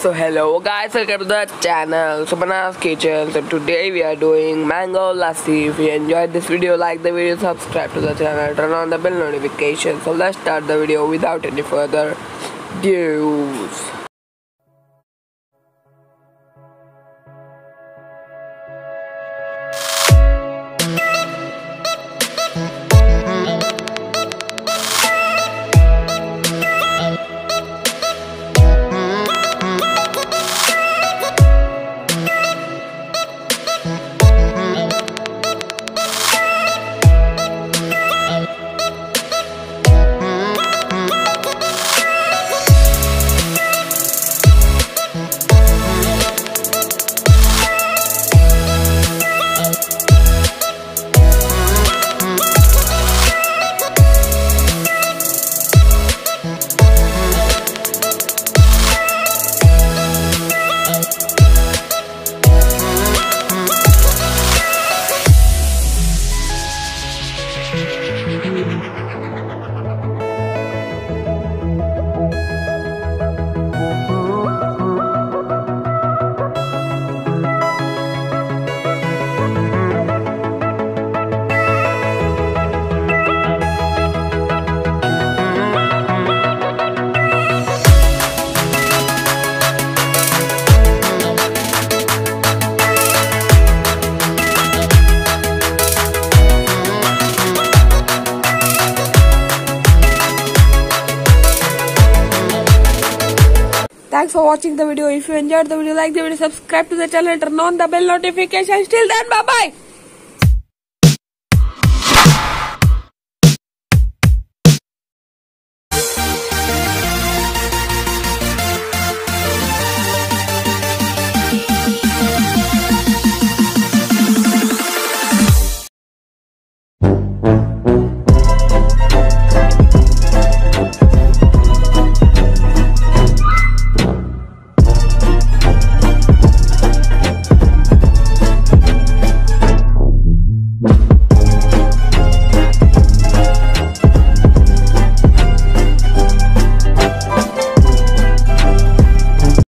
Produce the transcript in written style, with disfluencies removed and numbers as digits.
So hello guys, welcome to the channel SUMANA'S Kitchen. So today we are doing mango lassi. If you enjoyed this video, like the video, subscribe to the channel, turn on the bell notification. So let's start the video without any further ado. Thanks for watching the video. If you enjoyed the video, like the video, subscribe to the channel, turn on the bell notification. Till then, bye bye.